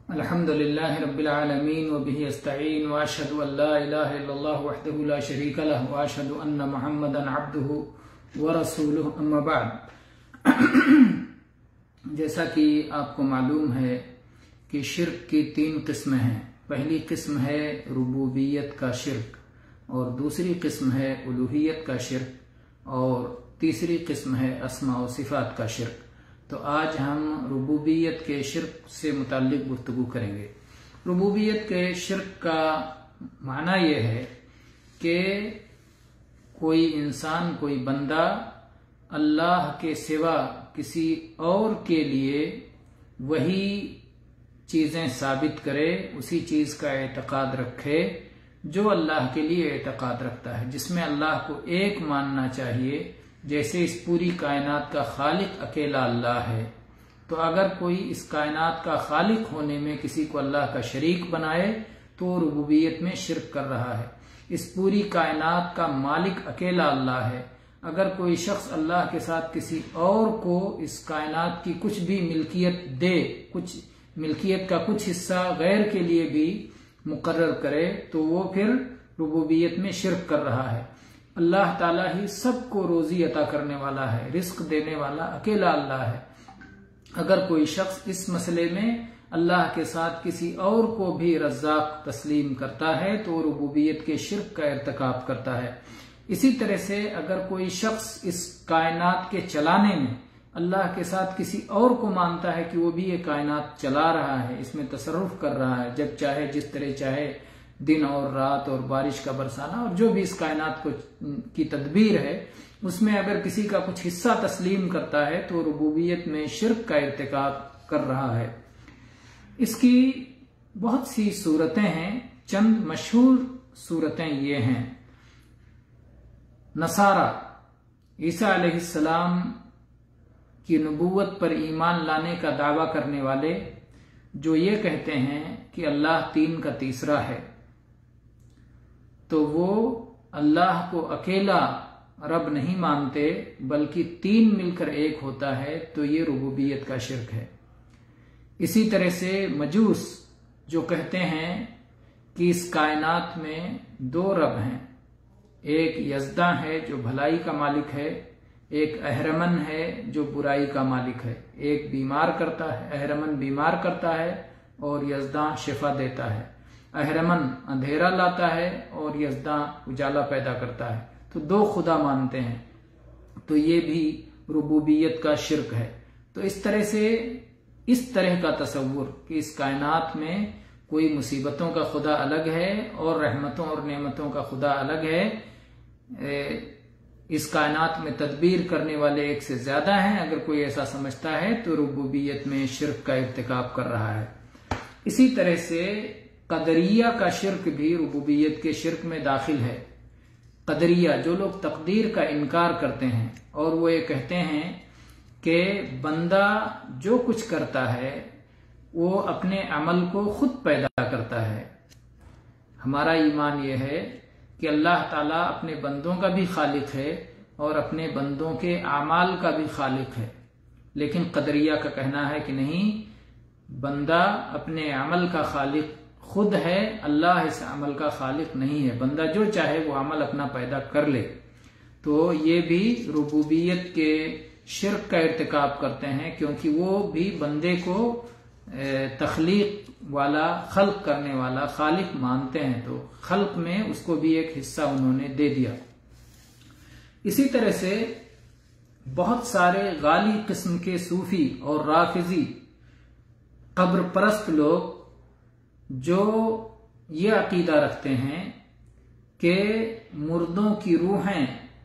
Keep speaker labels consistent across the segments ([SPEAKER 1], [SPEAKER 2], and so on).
[SPEAKER 1] الحمد للہ رب العالمین وبہ استعین واشہد ان لا الہ الا اللہ وحدہ لا شریک لہ واشہد ان محمدا عبدہ ورسولہ اما بعد۔ جیسا کہ آپ کو معلوم ہے کہ شرک کی 3 قسمیں ہیں۔ پہلی قسم ہے ربوبیت کا شرک، اور دوسری قسم ہے الوہیت کا شرک، اور تیسری قسم ہے اسماء و صفات کا شرک۔ تو آج ہم ربوبیت کے شرک سے متعلق گفتگو کریں گے۔ ربوبیت کے شرک کا معنی یہ ہے کہ کوئی انسان، کوئی بندہ اللہ کے سوا کسی اور کے لیے وہی چیزیں ثابت کرے، اسی چیز کا اعتقاد رکھے جو اللہ کے لیے اعتقاد رکھتا ہے، جس میں اللہ کو ایک ماننا چاہیے، جیسے اس پوری کائنات کا خالق اکیلا اللہ ہے۔ تو اگر کوئی اس کائنات کا خالق ہونے میں کسی کو اللہ کا شریک بنائے تو وہ ربوبیت میں شرک کر رہا ہے۔ اس پوری کائنات کا مالک اکیلا اللہ ہے۔ اگر کوئی شخص اللہ کے ساتھ کسی اور کو اس کائنات کی کچھ بھی ملکیت دے، کچھ ملکیت کا کچھ حصہ غیر کے لیے بھی مقرر کرے، تو وہ پھر ربوبیت میں شرک کر رہا ہے۔ اللہ تعالیٰ ہی سب کو روزی عطا کرنے والا ہے، رزق دینے والا اکیلا اللہ ہے۔ اگر کوئی شخص اس مسئلے میں اللہ کے ساتھ کسی اور کو بھی رزاق تسلیم کرتا ہے تو وہ ربوبیت کے شرک کا ارتکاب کرتا ہے۔ اسی طرح سے اگر کوئی شخص اس کائنات کے چلانے میں اللہ کے ساتھ کسی اور کو مانتا ہے کہ وہ بھی یہ کائنات چلا رہا ہے، اس میں تصرف کر رہا ہے، جب چاہے جس طرح چاہے دن اور رات اور بارش کا برسانا اور جو بھی اس کائنات کی تدبیر ہے، اس میں اگر کسی کا کچھ حصہ تسلیم کرتا ہے تو ربوبیت میں شرک کا ارتکاب کر رہا ہے۔ اس کی بہت سی صورتیں ہیں، چند مشہور صورتیں یہ ہیں۔ نصارہ عیسیٰ علیہ السلام کی نبوت پر ایمان لانے کا دعویٰ کرنے والے، جو یہ کہتے ہیں کہ اللہ 3 کا تیسرا ہے، تو وہ اللہ کو اکیلا رب نہیں مانتے بلکہ 3 مل کر ایک ہوتا ہے، تو یہ ربوبیت کا شرک ہے۔ اسی طرح سے مجوس جو کہتے ہیں کہ اس کائنات میں 2 رب ہیں، ایک یزداں ہے جو بھلائی کا مالک ہے، ایک اہرمن ہے جو برائی کا مالک ہے۔ ایک بیمار کرتا ہے، اہرمن بیمار کرتا ہے اور یزداں شفا دیتا ہے۔ اہرمن اندھیرا لاتا ہے اور یزداں اجالا پیدا کرتا ہے۔ تو 2 خدا مانتے ہیں، تو یہ بھی ربوبیت کا شرک ہے۔ تو اس طرح سے اس طرح کا تصور کہ اس کائنات میں کوئی مصیبتوں کا خدا الگ ہے اور رحمتوں اور نعمتوں کا خدا الگ ہے، اس کائنات میں تدبیر کرنے والے ایک سے زیادہ ہیں، اگر کوئی ایسا سمجھتا ہے تو ربوبیت میں شرک کا ارتکاب کر رہا ہے۔ اسی طرح سے قدریہ کا شرک بھی ربوبیت کے شرک میں داخل ہے۔ قدریہ جو لوگ تقدیر کا انکار کرتے ہیں اور وہ یہ کہتے ہیں کہ بندہ جو کچھ کرتا ہے وہ اپنے عمل کو خود پیدا کرتا ہے۔ ہمارا ایمان یہ ہے کہ اللہ تعالیٰ اپنے بندوں کا بھی خالق ہے اور اپنے بندوں کے اعمال کا بھی خالق ہے، لیکن قدریہ کا کہنا ہے کہ نہیں، بندہ اپنے عمل کا خالق خود ہے، اللہ اس عمل کا خالق نہیں ہے، بندہ جو چاہے وہ عمل اپنا پیدا کر لے۔ تو یہ بھی ربوبیت کے شرک کا ارتکاب کرتے ہیں، کیونکہ وہ بھی بندے کو تخلیق والا، خلق کرنے والا خالق مانتے ہیں، تو خلق میں اس کو بھی ایک حصہ انہوں نے دے دیا۔ اسی طرح سے بہت سارے غالی قسم کے صوفی اور رافضی قبر پرست لوگ جو یہ عقیدہ رکھتے ہیں کہ مردوں کی روحیں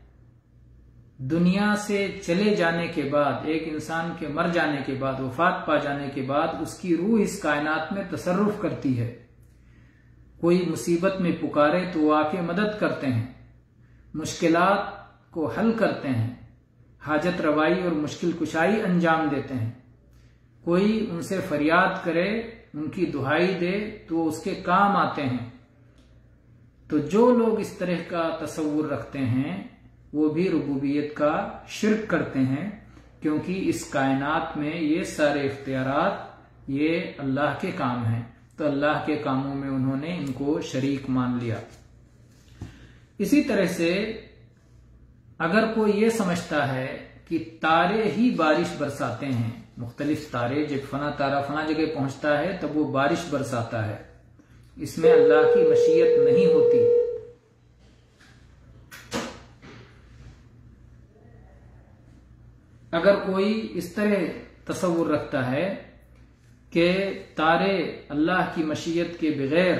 [SPEAKER 1] دنیا سے چلے جانے کے بعد، ایک انسان کے مر جانے کے بعد، وفات پا جانے کے بعد اس کی روح اس کائنات میں تصرف کرتی ہے۔ کوئی مصیبت میں پکارے تو وہ آ کے مدد کرتے ہیں، مشکلات کو حل کرتے ہیں، حاجت روائی اور مشکل کشائی انجام دیتے ہیں۔ کوئی ان سے فریاد کرے، ان کی دہائی دے تو وہ اس کے کام آتے ہیں۔ تو جو لوگ اس طرح کا تصور رکھتے ہیں وہ بھی ربوبیت کا شرک کرتے ہیں، کیونکہ اس کائنات میں یہ سارے اختیارات یہ اللہ کے کام ہیں، تو اللہ کے کاموں میں انہوں نے ان کو شریک مان لیا۔ اسی طرح سے اگر کوئی یہ سمجھتا ہے کہ تارے ہی بارش برساتے ہیں، مختلف تارے، جب فلاں تارہ فلاں جگہ پہنچتا ہے تب وہ بارش برساتا ہے، اس میں اللہ کی مشیت نہیں ہوتی۔ اگر کوئی اس طرح تصور رکھتا ہے کہ تارے اللہ کی مشیت کے بغیر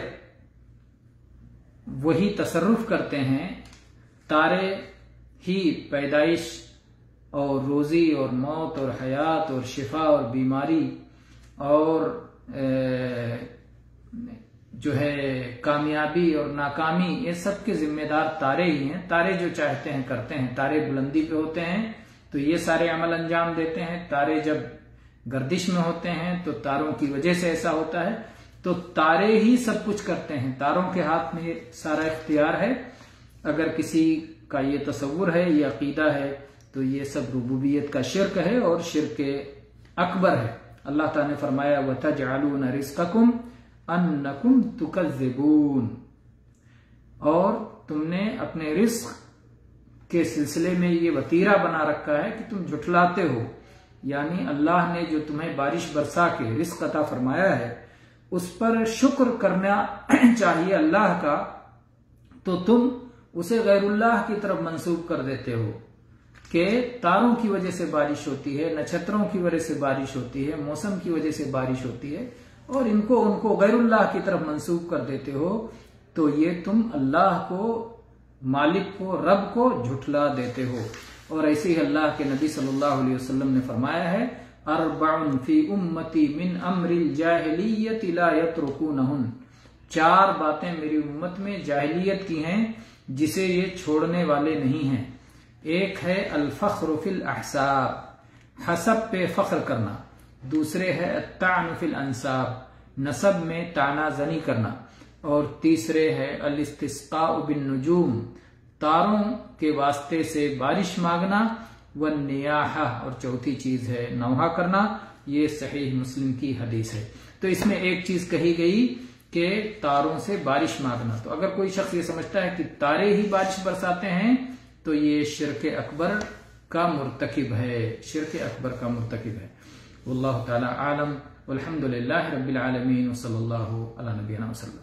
[SPEAKER 1] وہی تصرف کرتے ہیں، تارے ہی پیدائش اور روزی اور موت اور حیات اور شفا اور بیماری اور جو ہے کامیابی اور ناکامی، یہ سب کے ذمہ دار تارے ہی ہیں، تارے جو چاہتے ہیں کرتے ہیں، تارے بلندی پہ ہوتے ہیں تو یہ سارے عمل انجام دیتے ہیں، تارے جب گردش میں ہوتے ہیں تو تاروں کی وجہ سے ایسا ہوتا ہے، تو تارے ہی سب کچھ کرتے ہیں، تاروں کے ہاتھ میں سارا اختیار ہے۔ اگر کسی کا یہ تصور ہے، یہ عقیدہ ہے، تو یہ سب ربوبیت کا شرک ہے اور شرک اکبر ہے۔ اللہ تعالیٰ نے فرمایا وَتَجْعَلُونَ رِزْقَكُمْ أَنَّكُمْ تُكَذِّبُونَ، اور تم نے اپنے رزق کے سلسلے میں یہ وتیرہ بنا رکھا ہے کہ تم جھٹلاتے ہو، یعنی اللہ نے جو تمہیں بارش برسا کے رزق عطا فرمایا ہے اس پر شکر کرنا چاہیے اللہ کا، تو تم اسے غیر اللہ کی طرف منسوب کر دیتے ہو کہ تاروں کی وجہ سے بارش ہوتی ہے، نچھتروں کی وجہ سے بارش ہوتی ہے، موسم کی وجہ سے بارش ہوتی ہے، اور ان کو غیر اللہ کی طرف منسوب کر دیتے ہو، تو یہ تم اللہ کو، مالک کو، رب کو جھٹلا دیتے ہو۔ اور ایسے ہی اللہ کے نبی صلی اللہ علیہ وسلم نے فرمایا ہے اربع فی امتی من امر الجاہلیت لا یترکونہن، 4 باتیں میری امت میں جاہلیت کی ہیں جسے یہ چھوڑنے والے نہیں ہیں۔ ایک ہے الفخر فی الاحساب، حسب پہ فخر کرنا، دوسرے ہے الطعن فی الانساب، نسب میں طعنہ زنی کرنا، اور تیسرے ہے الاستسقاء بالنجوم، تاروں کے واسطے سے بارش مانگنا، والنیاحہ، اور چوتھی چیز ہے نوحہ کرنا۔ یہ صحیح مسلم کی حدیث ہے۔ تو اس میں ایک چیز کہی گئی کہ تاروں سے بارش مانگنا، تو اگر کوئی شخص یہ سمجھتا ہے کہ تارے ہی بارش برساتے ہیں تو یہ شرک اکبر کا مرتکب ہے، شرک اکبر کا مرتکب ہے۔ واللہ تعالی عالم، والحمد للہ رب العالمین، وصلی اللہ علی نبینا وسلم۔